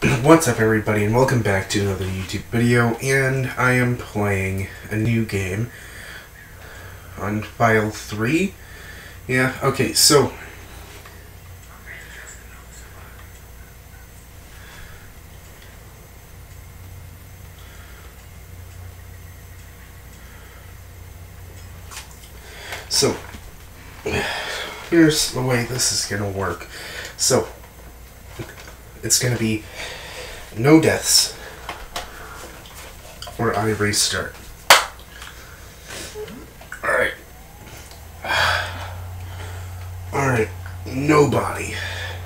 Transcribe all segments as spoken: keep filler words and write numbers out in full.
What's up everybody and welcome back to another YouTube video, and I am playing a new game on file three. Yeah, okay, so So here's the way this is gonna work. So it's gonna be no deaths or I restart. Alright. Alright, nobody.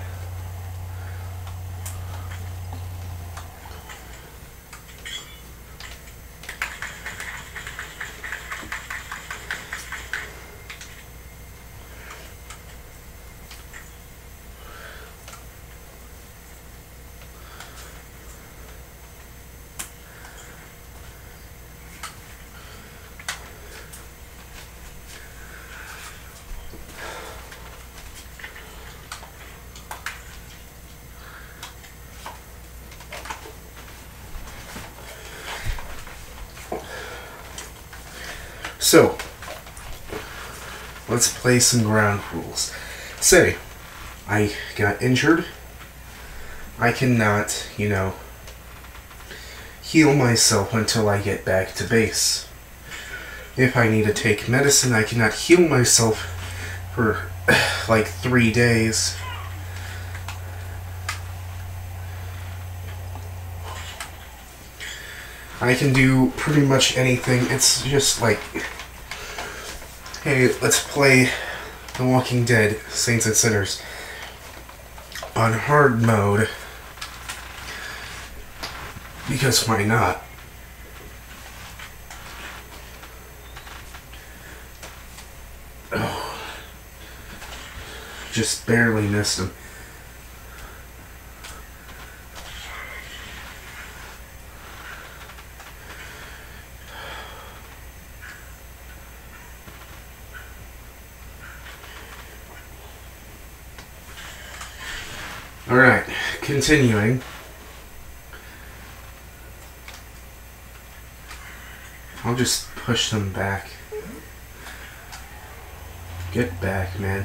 So, let's play some ground rules. Say, I got injured. I cannot, you know, heal myself until I get back to base. If I need to take medicine, I cannot heal myself for like three days. I can do pretty much anything. It's just like, hey, let's play The Walking Dead, Saints and Sinners on hard mode, because why not? Oh, just barely missed him. Alright, continuing. I'll just push them back. Get back, man.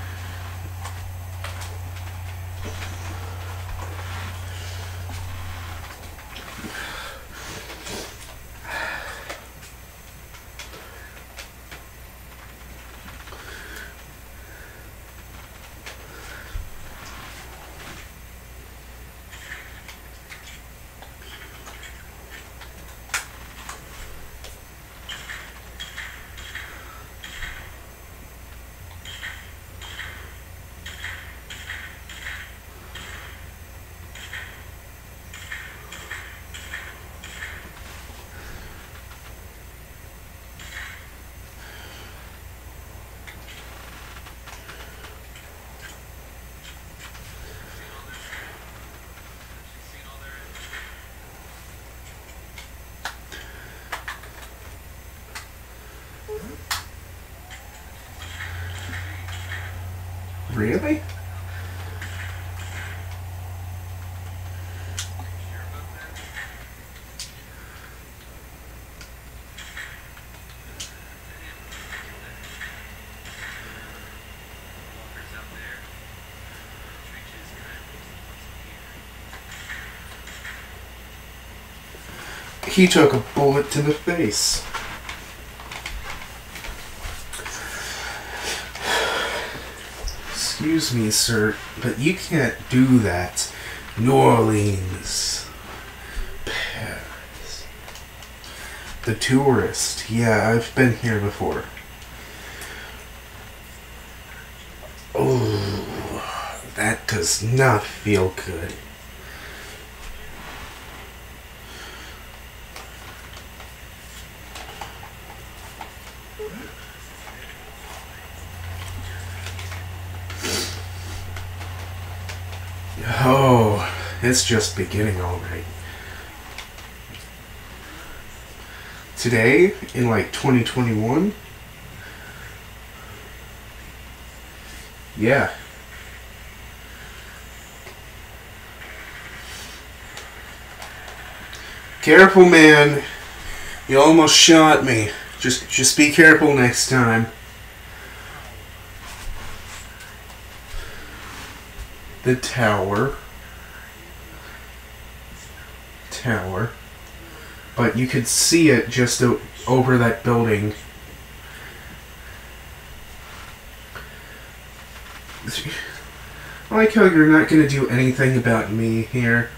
Really? He took a bullet to the face. Excuse me, sir, but you can't do that. New Orleans. Paris. The tourist. Yeah, I've been here before. Oh, that does not feel good. Oh, it's just beginning already. Today, in like twenty twenty-one, yeah. Careful, man. You almost shot me. Just, just be careful next time. The tower. Tower. But you could see it just o over that building. I like how you're not going to do anything about me here.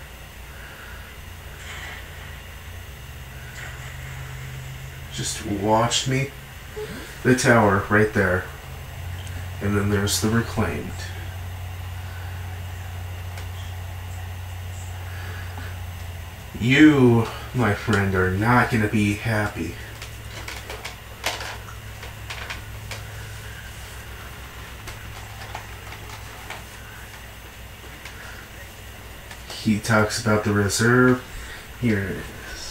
Just watch me. The tower, right there. And then there's the reclaimed. You, my friend, are not going to be happy. He talks about the reserve. Here it is.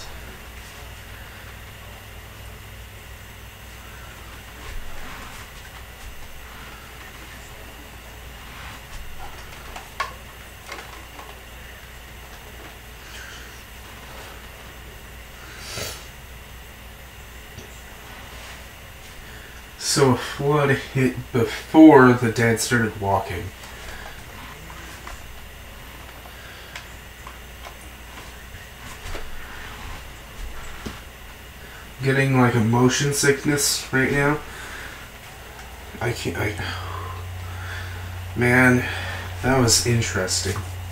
So a flood hit before the dead started walking. Getting like a motion sickness right now. I can't. I. Man, that was interesting.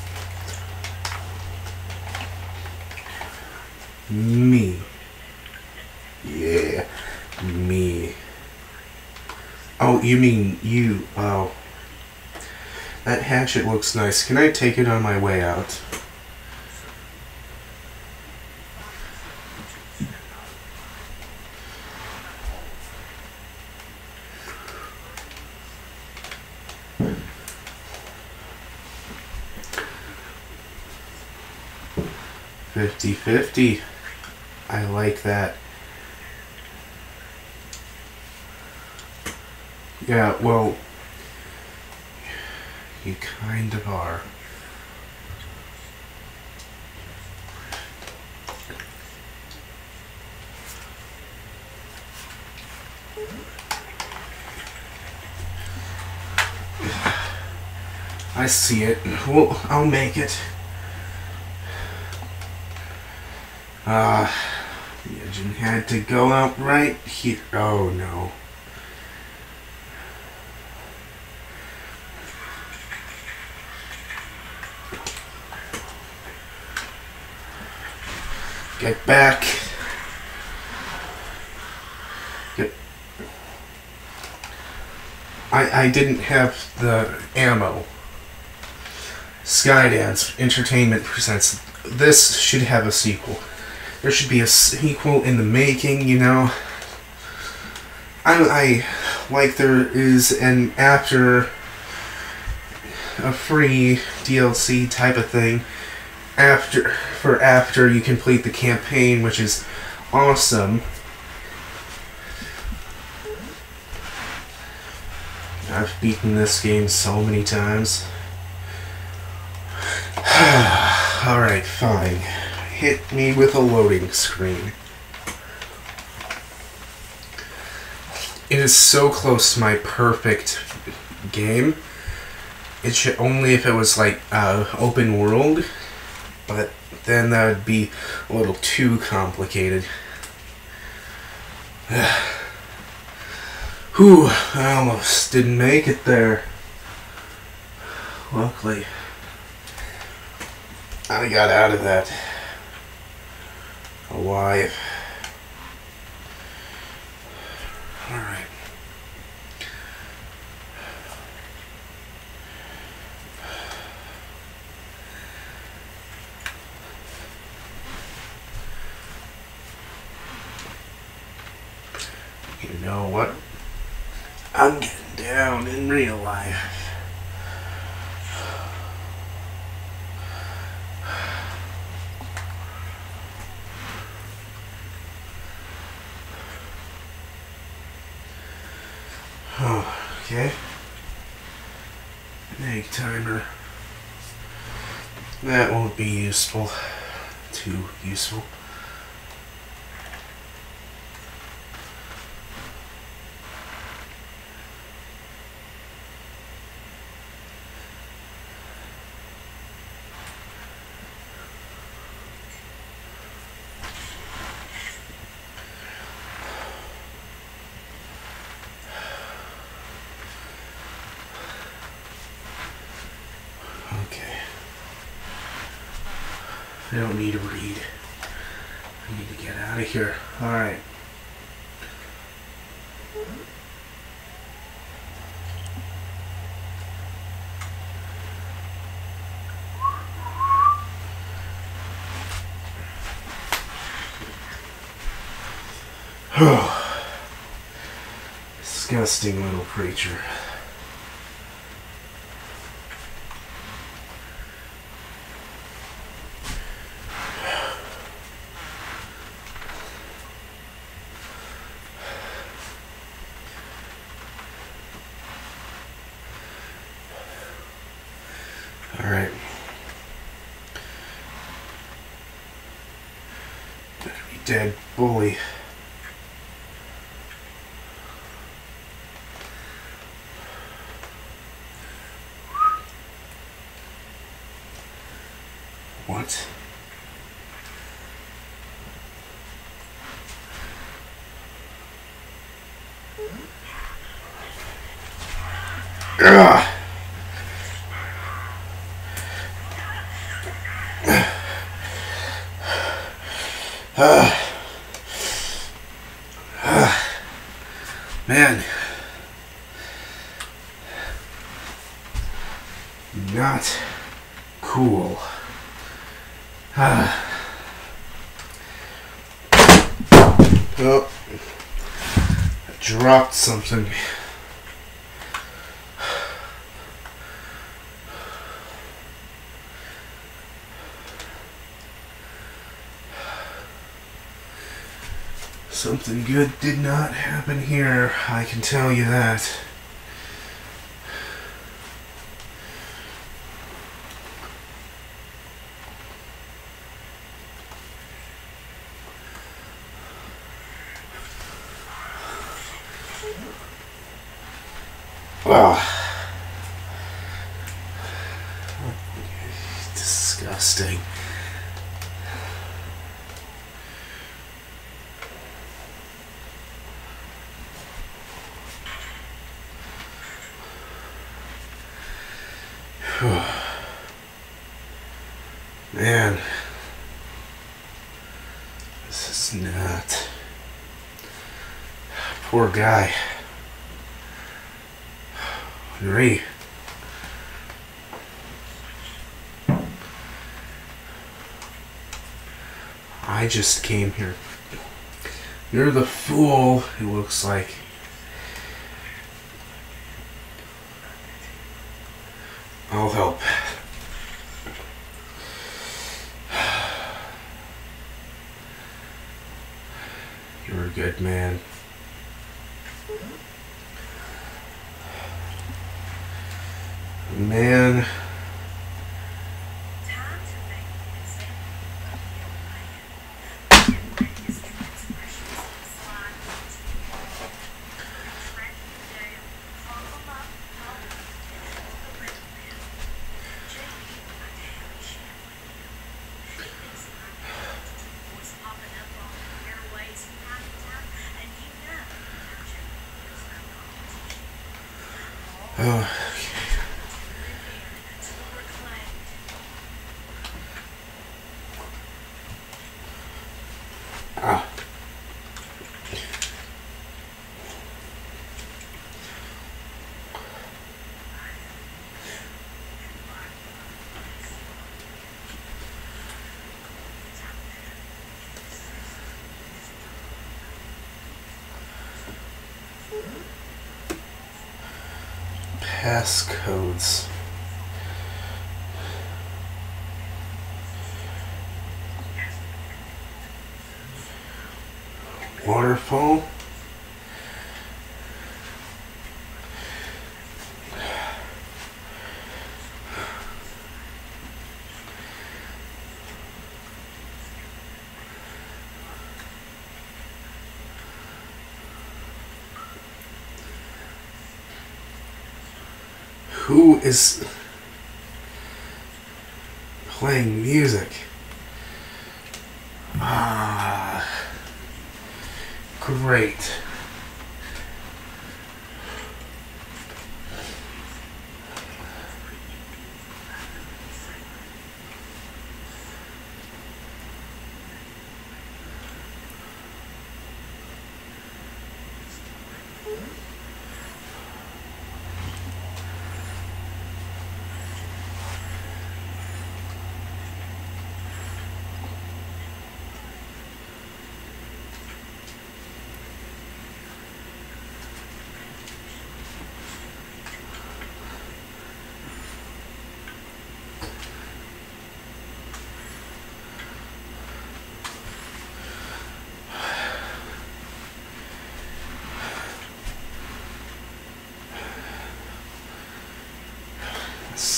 Me. Yeah, me. Oh, you mean you? Oh. That hatchet looks nice. Can I take it on my way out? fifty fifty. I like that. Yeah, well, you kind of are. I see it. Well, I'll make it. Ah, uh, the engine had to go out right here. Oh no. Get back. Get. I I didn't have the ammo. Skydance Entertainment presents. This should have a sequel. There should be a sequel in the making, you know. I, I like there is an after a free D L C type of thing after for after you complete the campaign, which is awesome. I've beaten this game so many times. Alright, fine. Hit me with a loading screen. It is so close to my perfect game. It should only if it was like uh, open world, but then that would be a little too complicated. Whew, I almost didn't make it there. Luckily, I got out of that alive. Alright. You know what? I'm getting down in real life. Oh, okay. An egg timer. That won't be useful. Too useful. I don't need to read. I need to get out of here. Alright. Disgusting little creature. All right. Better be dead, bully. What? Ugh. Uh, uh, man, not cool. Uh. Oh, I dropped something. Something good did not happen here, I can tell you that. Ugh. Disgusting. Man, this is not. Poor guy. Henry. I just came here. You're the fool, it looks like. I'll help. You're a good man. Man. Oh. Ah. Passcodes. Waterfall. Who is playing music? Ah, great.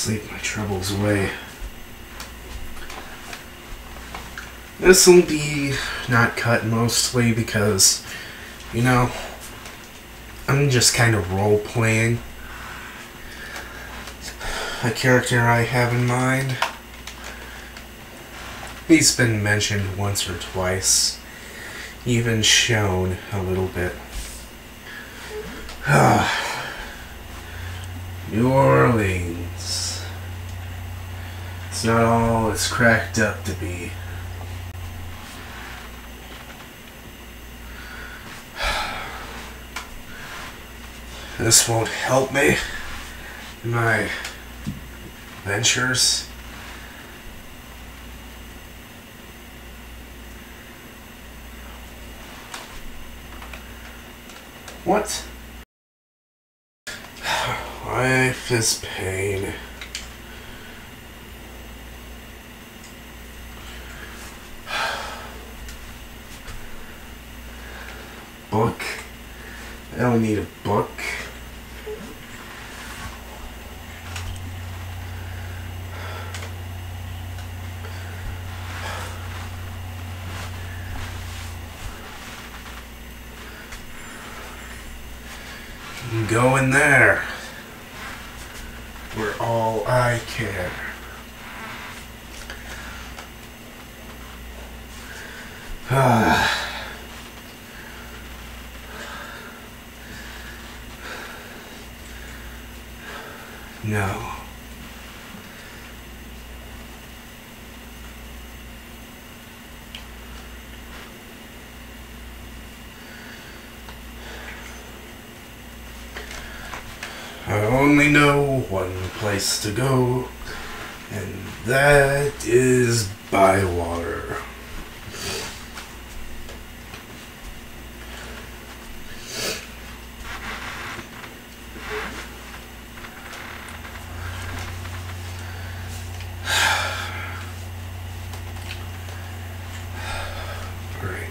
sleep my troubles away. This will be not cut mostly because, you know, I'm just kind of role-playing a character I have in mind. He's been mentioned once or twice, even shown a little bit. New Orleans. It's not all it's cracked up to be. This won't help me in my ventures. What? Life is pain. Book. I don't need a book. Go in there. Where all I care. Ah. No. I only know one place to go, and that is by water. Great.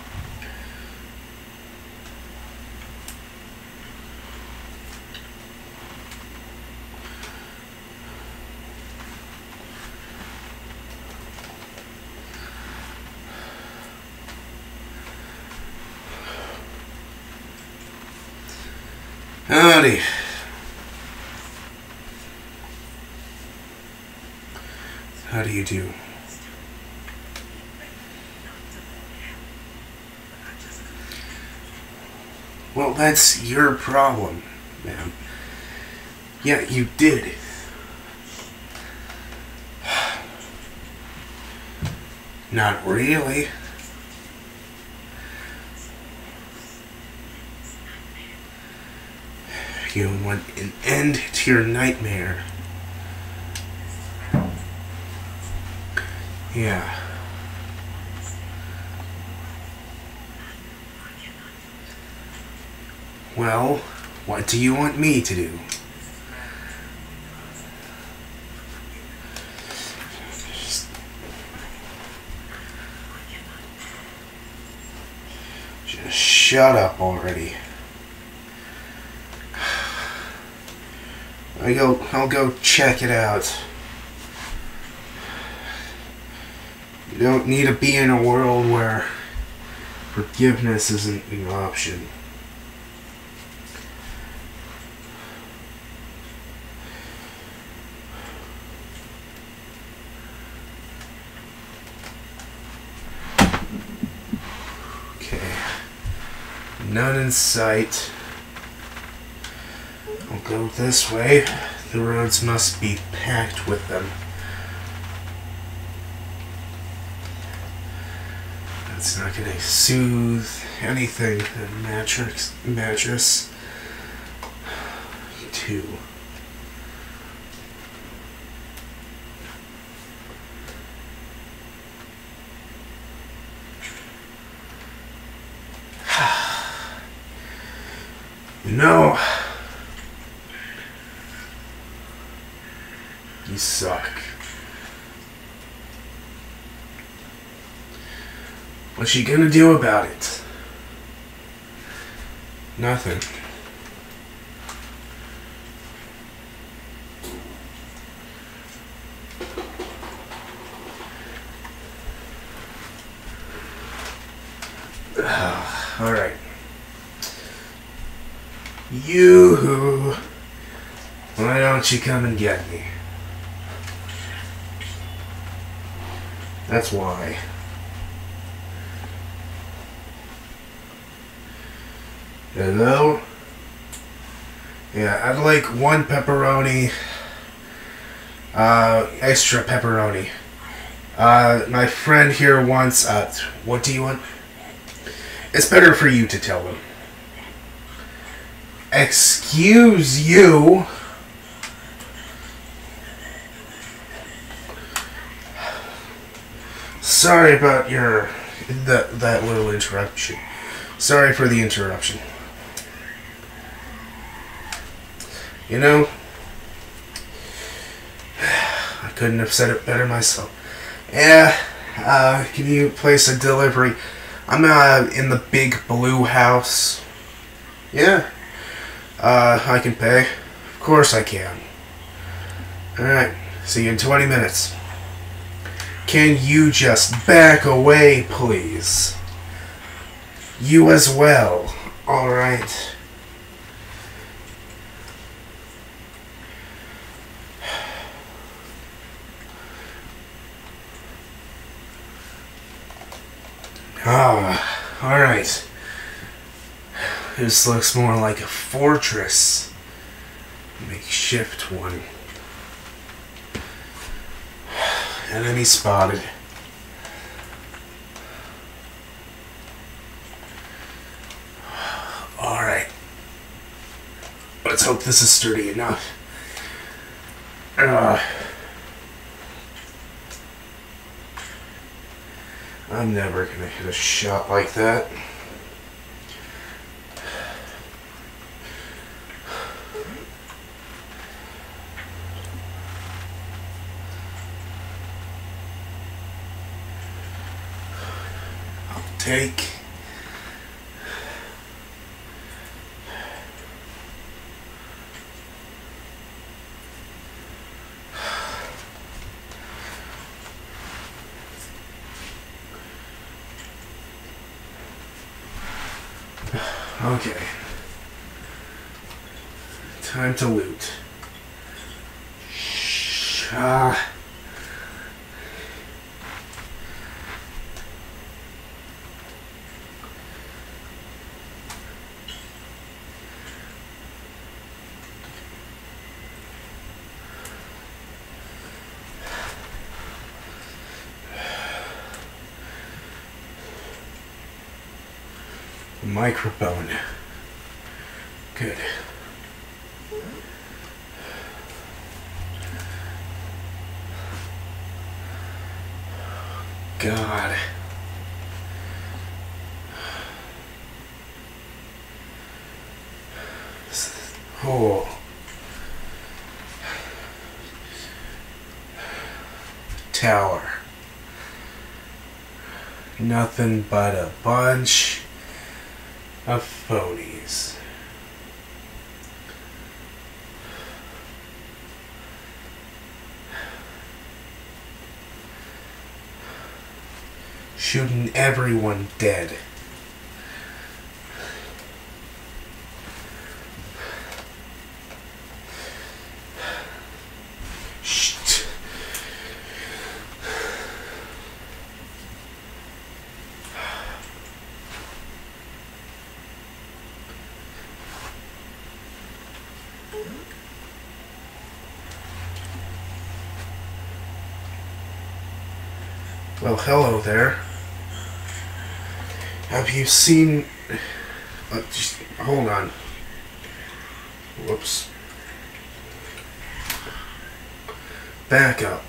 Howdy. How do you do? Well, that's your problem, ma'am. Yeah, you did. Not really. You want an end to your nightmare. Yeah. Well, what do you want me to do? Just, just shut up already. I go, I'll go check it out. You don't need to be in a world where forgiveness isn't an option. Okay. None in sight. I'll go this way. The roads must be packed with them. That's not going to soothe anything. The mattress, mattress. Two. No. You suck. What's she gonna do about it? Nothing. Alright. You, why don't you come and get me? That's why. Hello? Yeah, I'd like one pepperoni. Uh, extra pepperoni. Uh, my friend here wants, uh, what do you want? It's better for you to tell them. Excuse you? Sorry about your, that, that little interruption. Sorry for the interruption. You know, I couldn't have said it better myself. Yeah, uh, can you place a delivery? I'm uh, in the big blue house. Yeah, uh, I can pay. Of course I can. Alright, see you in twenty minutes. Can you just back away, please? You as well. Alright. Ah, alright. This looks more like a fortress. Makeshift one. Enemy spotted. Alright. Let's hope this is sturdy enough. Uh, I'm never gonna hit a shot like that. I'll take. Okay. Time to loot. Ah. Microphone. Good. God. Oh. Tower. Nothing but a bunch of phonies. Shooting everyone dead. Shh. Well, hello there. Have you seen... Uh, just hold on. Whoops. Back up.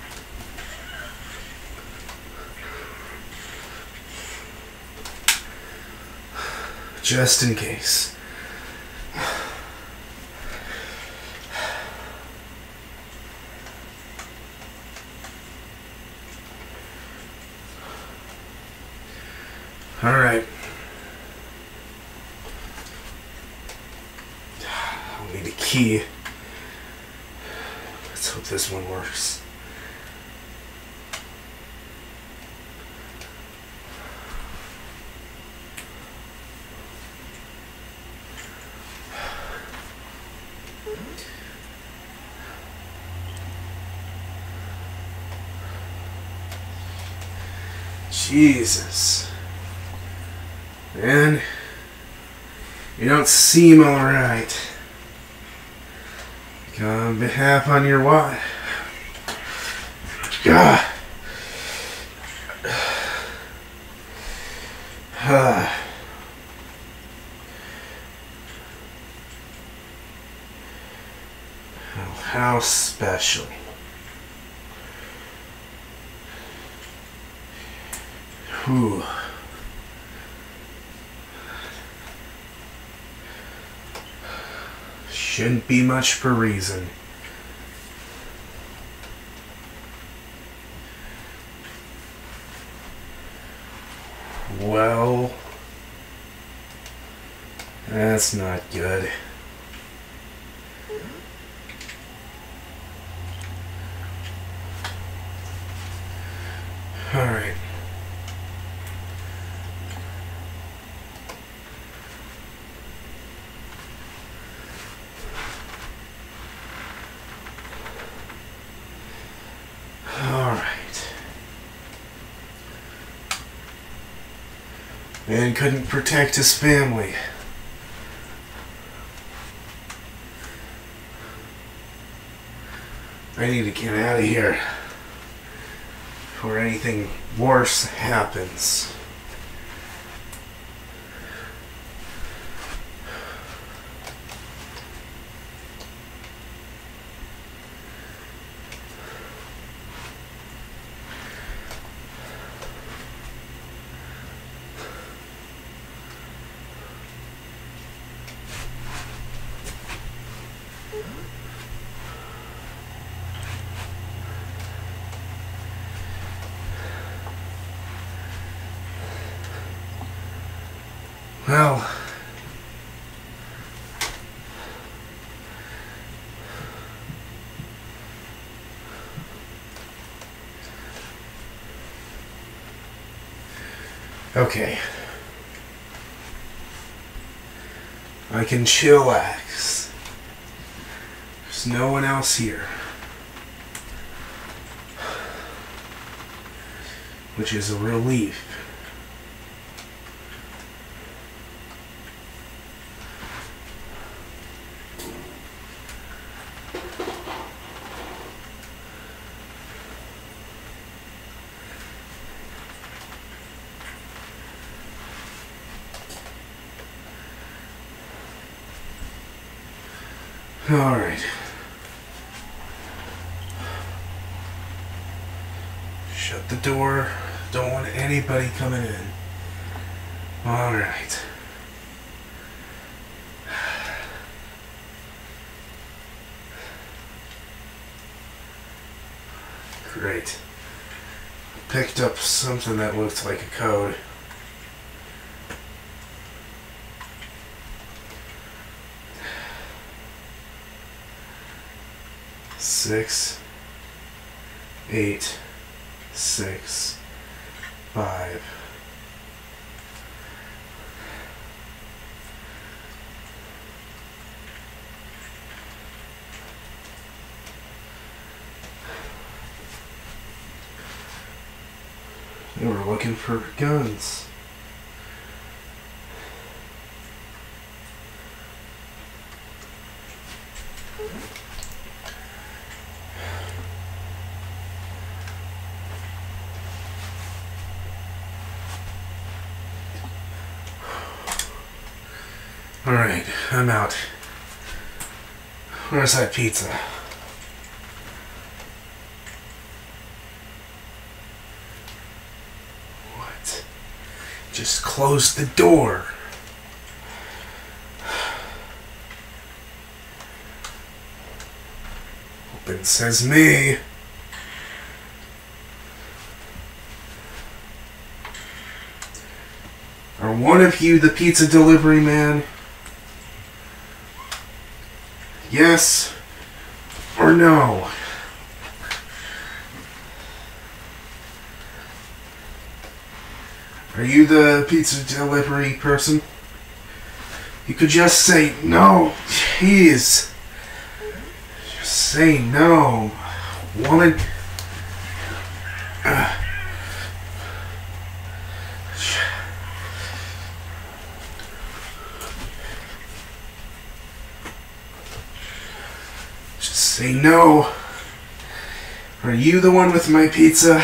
Just in case. All right. I'll need a key. Let's hope this one works. Jesus. Man, you don't seem alright. On behalf on your what? God. Uh. How special. Whew. Shouldn't be much for reason. Well, that's not good. All right. All right. Man couldn't protect his family. I need to get out of here before anything worse happens. Well, okay. I can chillax. There's no one else here. Which is a relief. All right. Shut the door. Don't want anybody coming in. All right. Great. Picked up something that looked like a code. Six, eight, six, five. They were looking for guns. Alright, I'm out. Where's that pizza? What? Just close the door. Open says me. Are one of you the pizza delivery man? Yes or no? Are you the pizza delivery person? You could just say no. Jeez. Just say no. Woman. Uh. Say no. Are you the one with my pizza?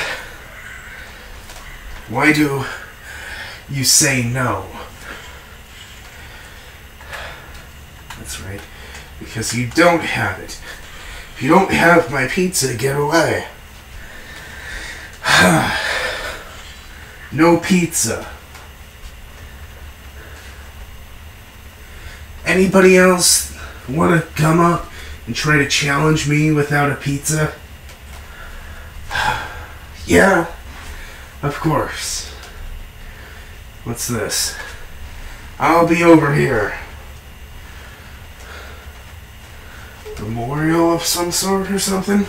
Why do you say no? That's right. Because you don't have it. If you don't have my pizza, get away. No pizza. Anybody else want to come up and try to challenge me without a pizza? Yeah, of course. What's this? I'll be over here. Memorial of some sort or something?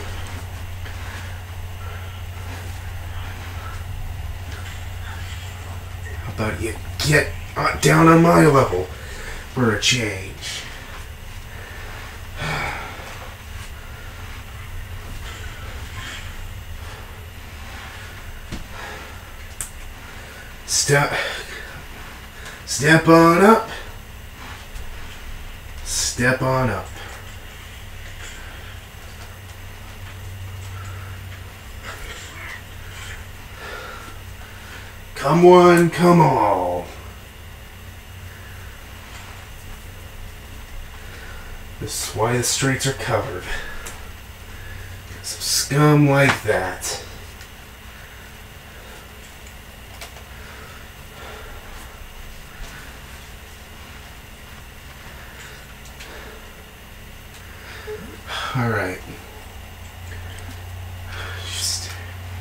How about you get down on my level for a change? Step, step on up. Step on up. Come one, come all. This is why the streets are covered. Some scum like that. All right. Just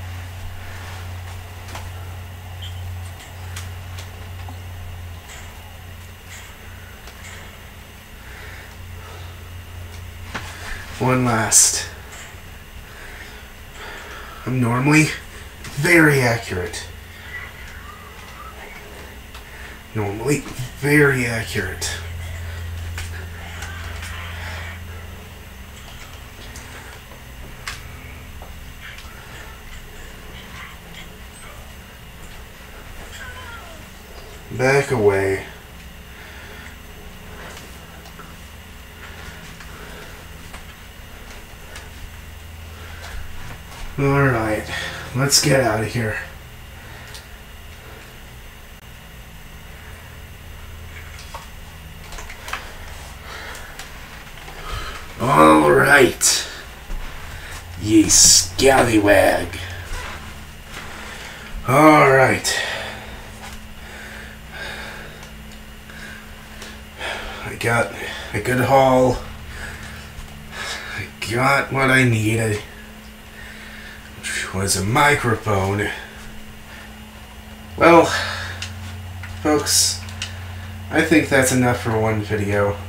one last. I'm normally very accurate. Normally very accurate. Back away. Alright, let's get out of here. Alright, ye scallywag. Alright. I got a good haul. I got what I needed, which was a microphone. Well, folks, I think that's enough for one video.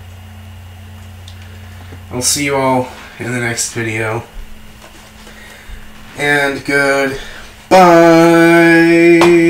I'll see you all in the next video. And goodbye.